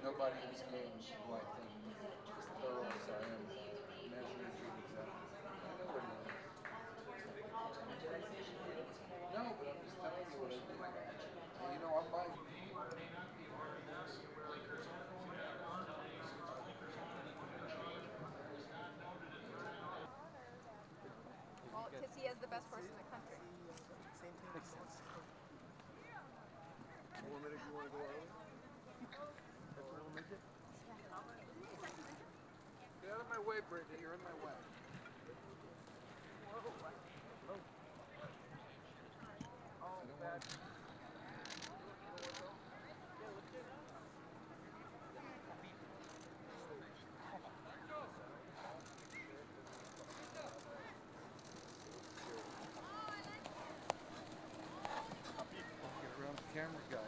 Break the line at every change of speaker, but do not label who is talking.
nobody in this game like them as thorough as I am measuring to exactly. I know what it is. No, but I'm just telling you what I do. And you know, I'm buying.
Well, because he has the best horse in the country.
Makes sense. One minute, you want to go early? That's a little midget. Get out of my way, Brittany. You're in my way. Whoa. Oh, I don't want to. Get around the camera guy.